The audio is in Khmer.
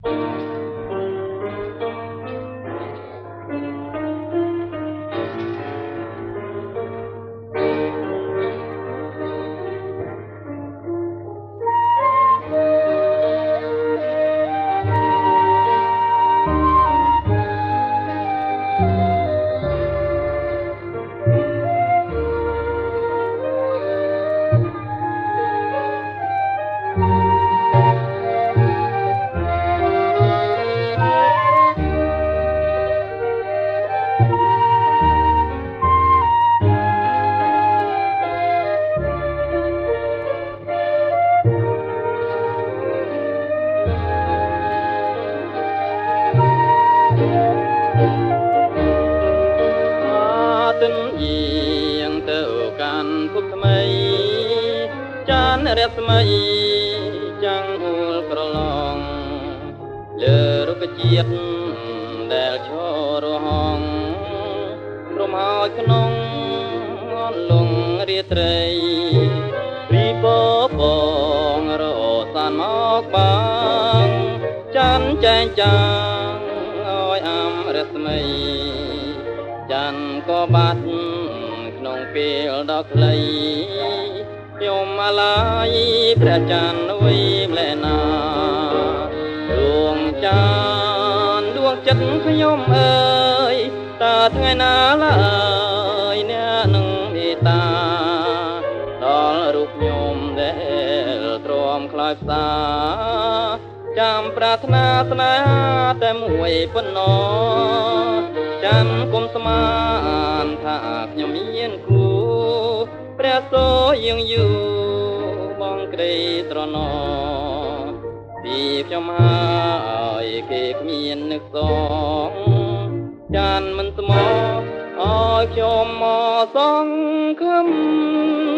រស្មីចាំងអួលក្រឡងលើរុក្ខជាតិដែលឈររហងព្រមហើយក្នុងអនលងរាត្រីពីបបងរសានមកបាងច័ន្ទចែងចាំងឲ្យអមរស្មីច័ន្ទក៏បាត់ក្នុងពេលដ៏ខ្លីខ្ញុំអាឡ័យព្រះច័ន្ទវិម្លែណាដួងច័ន្ទដួងចិត្តខ្ញុំអើយតើថ្ងៃណាឡើយអ្នកនឹងមេត្តាដល់រូបខ្ញុំដែលទ្រាំខ្លោចផ្សាចាំប្រាថ្នាស្នេហាតែមួយប៉ុណ្ណោះចាំគុំស្មានថាខ្ញុំមានគូព្រះសូរយើងយូរបងក្តីត្រណពីខ្ញុំហើយគេគ្មាននឹកសងចានមិនស្មោះឲ្យខ្ញុំមកសងខឹម